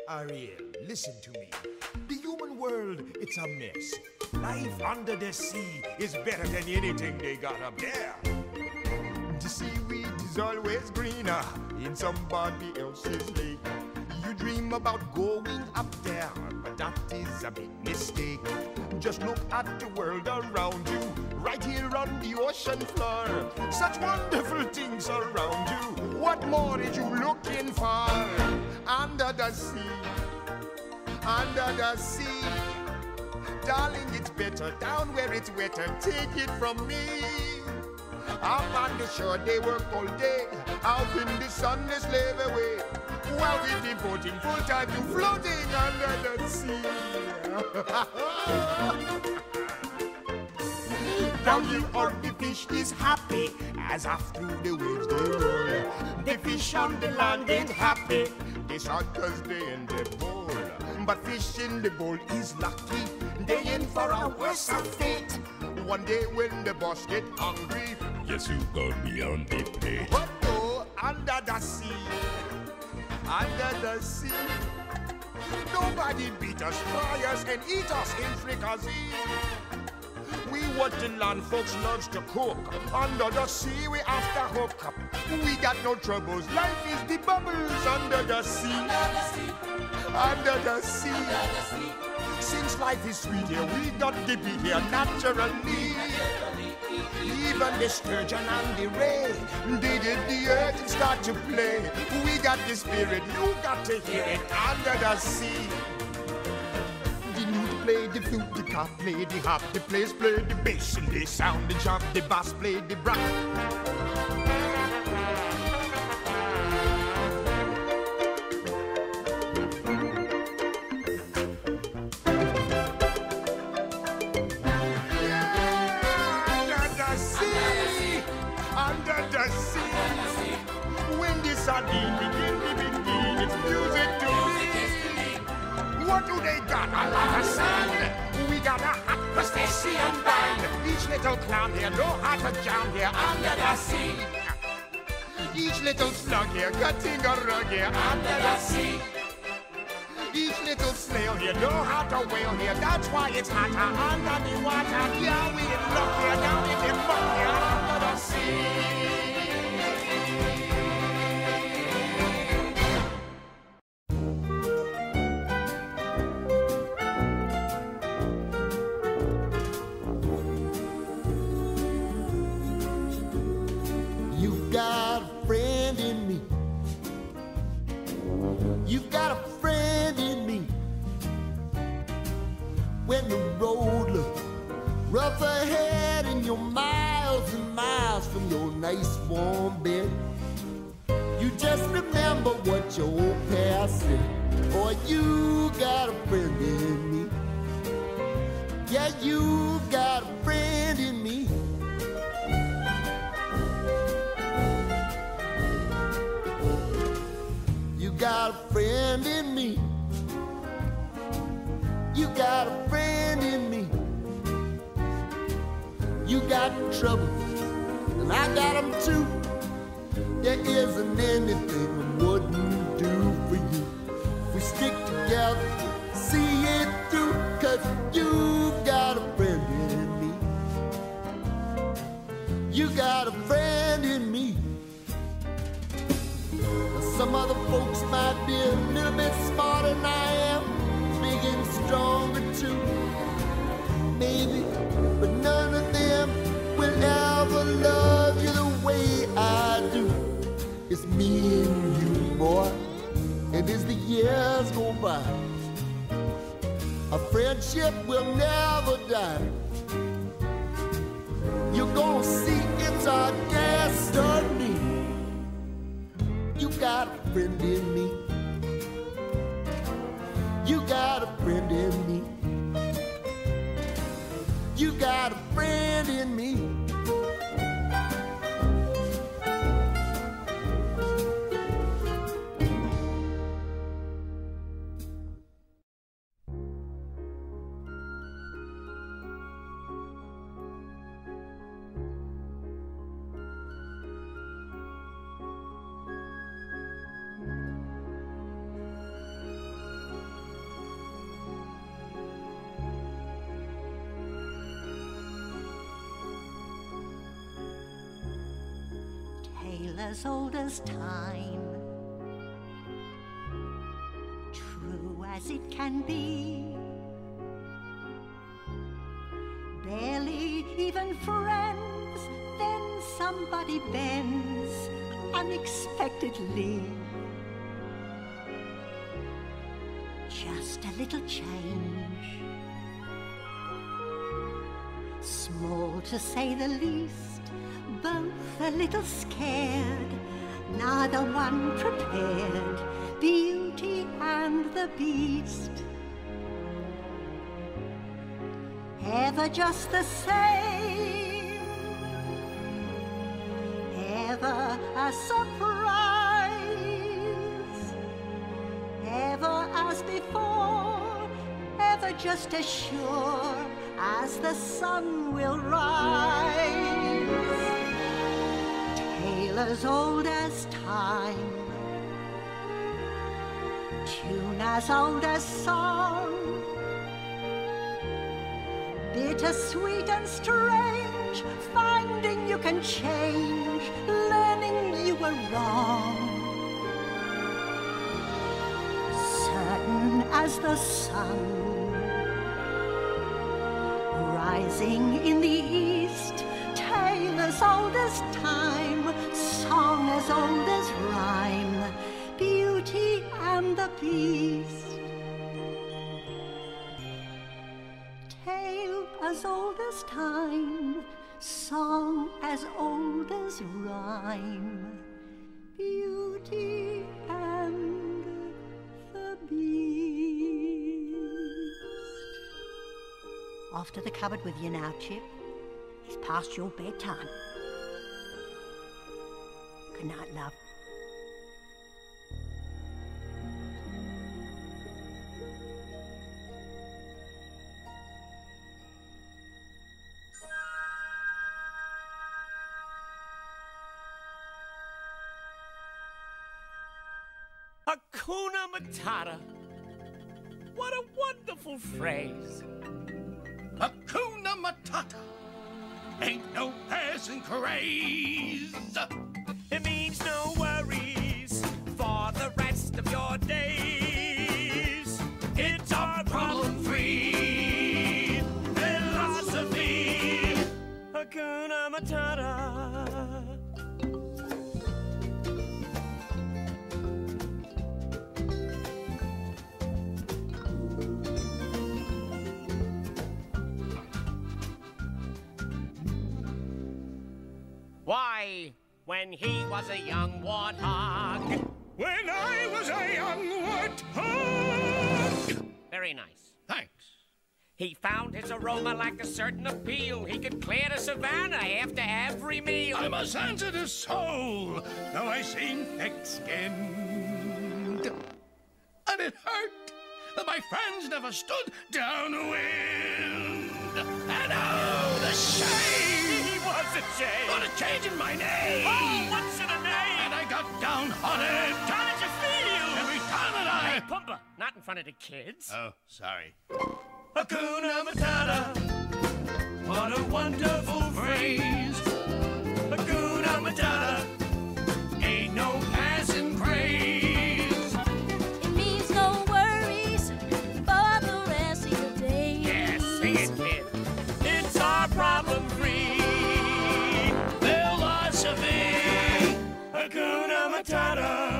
Ariel, listen to me. The human world, it's a mess. Life under the sea is better than anything they got up there. The seaweed is always greener in somebody else's lake. You dream about going up there, but that is a big mistake. Just look at the world around you, right here on the ocean floor. Such wonderful things around you. What more are you looking for? Under the sea, under the sea. Darling, it's better down where it's wetter. Take it from me. Up on the shore, they work all day. Out in the sun, they slave away. While we're devoting full time to floating under the sea. Down here, all the fish is happy as after the waves they roll. The fish on the land ain't happy. They sad cause they in the bowl. But fish in the bowl is lucky. They in for a worse fate. One day when the boss get hungry, yes, you go beyond the pay. But go under the sea, under the sea. Nobody beat us, fry us, and eat us in fricassee. We what the land folks loves to cook. Under the sea, we after hook. We got no troubles. Life is the bubbles under the sea. Under the sea. Under the sea. Since life is sweet here, we got to be here naturally. Even the sturgeon and the ray, they did the earth and start to play. We got the spirit, you got to hear it under the sea. The lute play the flute, the cop play the harp, the players play the bass, and they sound the chop, the bass play the brass. Under the sea, when the sardine begin, it's music to me. What do they got? A lot of sand. We got a hot crustacean band. Each little clown here know how to jam here under the sea. Each little slug here cutting a rug here under the sea. Each little snail here know how to whale here. That's why it's hotter under the water. Yeah, we in luck here, down in the muck here under the sea. You've got a friend in me. You've got a friend in me. When the road looks rough ahead and you're miles and miles from your nice warm bed, you just remember what your old past said. Boy, you got a friend in me. Yeah, you got a friend in me. You got a friend in me. You got a friend in me. You got trouble, and I got them too. There isn't anything I wouldn't do for you. If we stick together, see it through, 'cause you got a friend in me. You got a friend in me. Some other folks might be a little bit smarter than I am, big and stronger too, maybe, but none of them will ever love you the way I do. It's me and you, boy, and as the years go by, our friendship will never die. You're gonna see it's our destiny. You got a friend in me. You got a friend in me. You got a friend in me. tale as old as time, true as it can be. Barely even friends, then somebody bends unexpectedly. Just a little change, small to say the least, both a little scared, neither one prepared, Beauty and the Beast. Ever just the same, ever a surprise, ever as before, ever just as sure as the sun will rise. Tale as old as time, tune as old as song, bitter-sweet and strange, finding you can change, learning you were wrong. Certain as the sun, rising in the east, tale as old as time, song as old as rhyme, Beauty and the Beast. Tale as old as time, song as old as rhyme, Beauty and the Beast. Off to the cupboard with you now, Chip. It's past your bedtime. Good night, love. Hakuna Matata. What a wonderful phrase. Hakuna Matata. Ain't no passing craze. It means no worries for the rest of your days. It's our problem-free philosophy. Hakuna Matata. Why, when he was a young warthog. When I was a young warthog. Very nice. Thanks. He found his aroma like a certain appeal. He could clear the savannah after every meal. I'm a sensitive soul, though I seem thick-skinned. And it hurt that my friends never stood downwind. And oh, the shame! He was a shame. What a change in my name! Oh, what's in a name? And I got downhearted. How did you feel? Every time that Hey, Pumba, not in front of the kids. Oh, sorry. Hakuna Matata. What a wonderful phrase. Hakuna Matata. Ain't no passing craze. It means no worries for the rest of your days. Yes, sing it, kid. It's our problem-free philosophy. Hakuna Matata.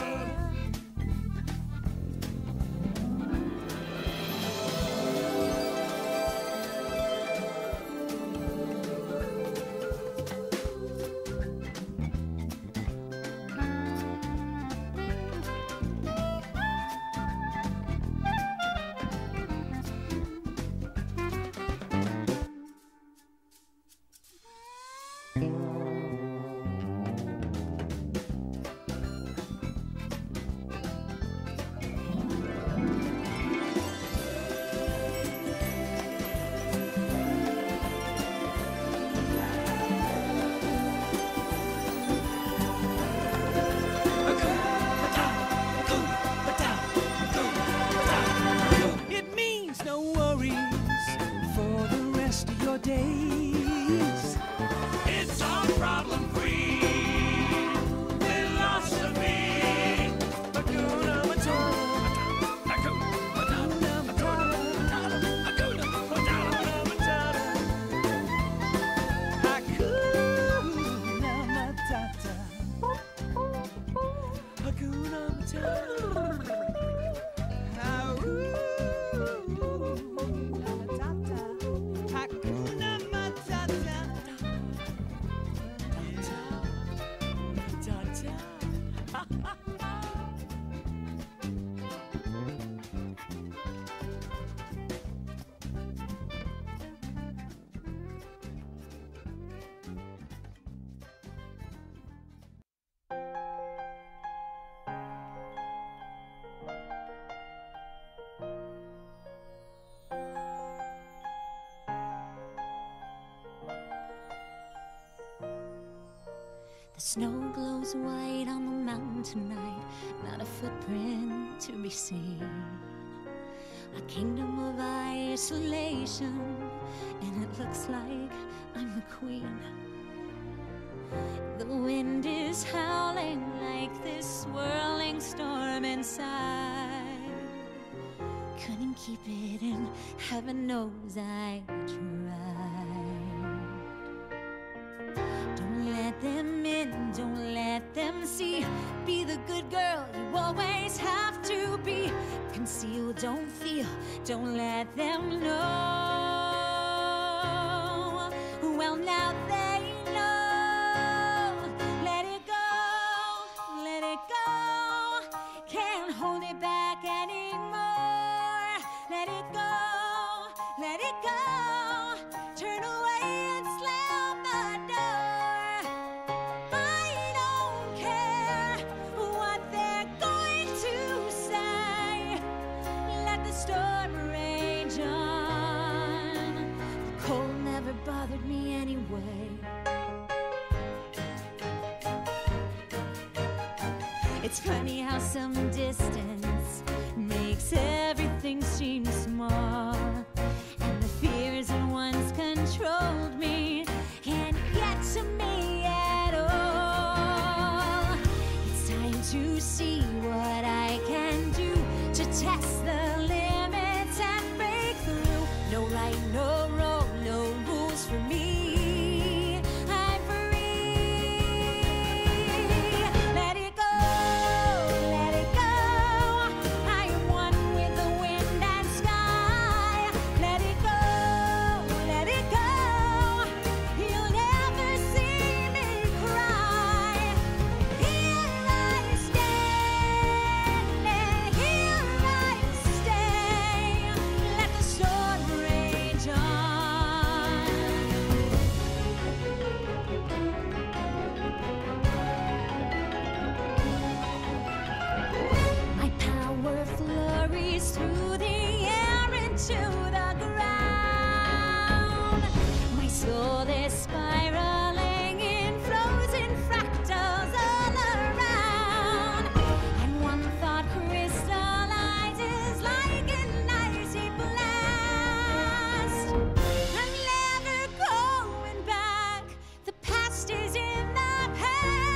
It means no worries for the rest of your days. It's our The snow glows white on the mountain tonight, not a footprint to be seen. A kingdom of isolation, and it looks like I'm the queen. The wind is howling like this swirling storm inside. Couldn't keep it in, heaven knows I tried. Don't let them in, don't let them see. Be the good girl you always have to be. Conceal, don't feel, don't let them know. Well, now they know. Let it go, let it go. Can't hold it back anymore. Let it go, let it go. Turn away and slam the door. I don't care what they're going to say. Let the storm rage on. The cold never bothered me anyway. It's funny how some distance makes everything seem small, and the fears that once controlled me can't get to me at all. It's time to see what I can do to test the limits and break through. No right, no wrong, no rules for me. I'm free. Let it go, let it go. I am one with the wind and sky. Let it go, let it go. You'll never see me cry. Here I stand, and here I stay. Let the storm rage on. My power flurries through the air into the ground. My soul is spiraling in frozen fractals all around. And one thought crystallizes like an icy blast. I'm never going back. The past is in the past.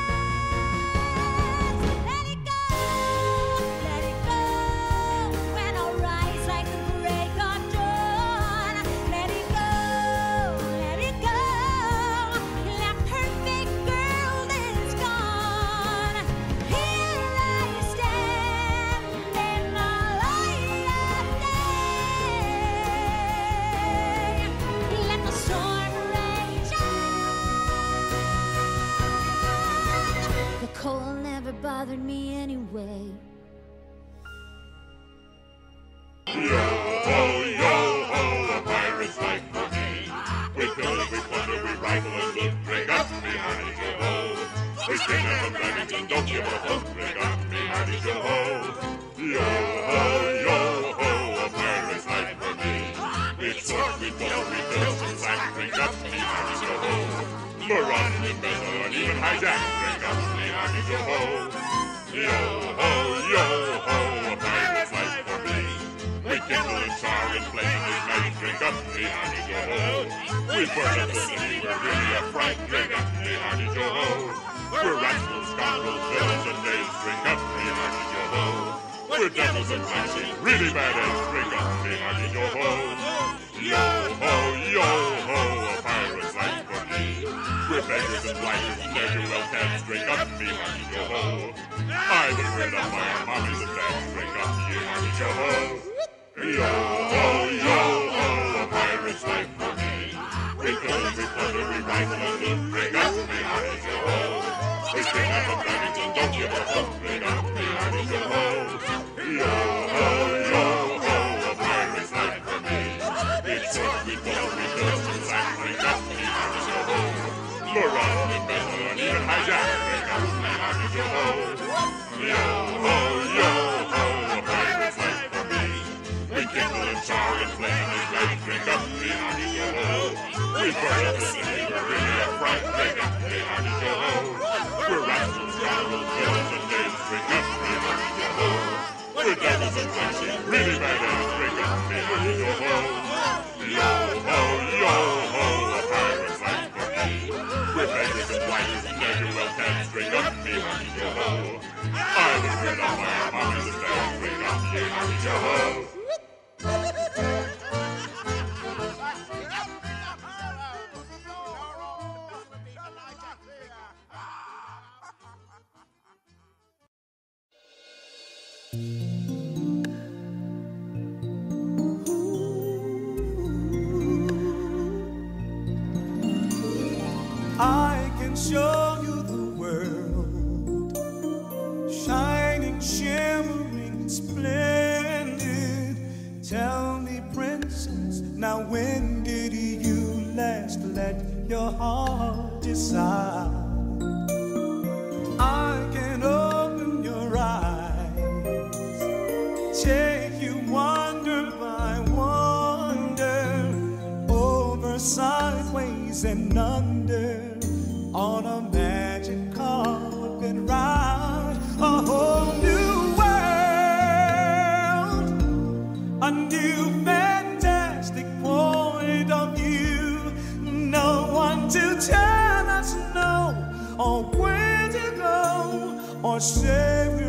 Let it go, let it go. When I rise like the break of dawn. Let it go, let it go. That perfect girl is gone. Here I stand in the light of day. Let the storm rage on. The cold never bothered me anyway. Yo-ho, a pirate's life for me. We pillage, we plunder, we rifle and loot. Drink up, me hearty, yo-ho. We sting up the Remington, don't give a hoot. Drink up, me hearty, yo-ho. Yo-ho, a pirate's life for me. We sword, we blow, we build some sack. Drink up, me hearty, yo-ho. Marauding, embezzle, and even hijack. Drink up, me hearty, yo-ho. Yo-ho, a pirate's life for me. We kindle and char and flame and ignite. Drink up, me hearty, yo-ho. We burn up the city, we're really a fright. Drink up, me hearty, yo-ho. We're rascals, scoundrels, villains, and knaves. Drink up, me hearty, yo-ho. We're devils and flashes, really bad eggs. Drink up, me hearty, yo-ho. Yo-ho, a pirate's life for me. We're beggars and blighters, ne'er-do-well cats. Drink up, me hearty, yo-ho. I was reared up by our mommies and dads. Drink up, me hearty, yo-ho. Yo-ho, a pirate's life for me. We pillage, we plunder, we rifle and loot. Drink up, me hearty, yo-ho. We sting up a Remington, don't give a hoot. Drink up, me hearty, yo-ho. Yo-ho, a pirate's life for me. It's sword, we blow, we build some sack. Drink up, me hearty, yo-ho. Marauding, embezzle, and even hijack. Drink up, me hearty, yo-ho. Yo-ho, a pirate's life for me. We kindle and tar and flame is like drink up behind your hole. We burn up the city, we're really a fright, drink up behind your hole. We're rascals, scoundrels, villains, and knaves, drink up behind your hole. We're devils and wenches, really bad ass, drink up behind your hole. Yo ho, a pirate's life for me. We're beggars and blighters and ne'er-do-well cats, drink up behind your hole. I was bred up by our mommies and daddies, drink up behind your hole. I can show you the world, shining, shimmering, splendid. Tell me, princess, now when did you last let your heart decide? I can open your eyes, take you wonder by wonder, over, sideways, and under, on a magic carpet ride, a whole new world, a new fantastic point of view. No one to tell us no, or where to go, or say we're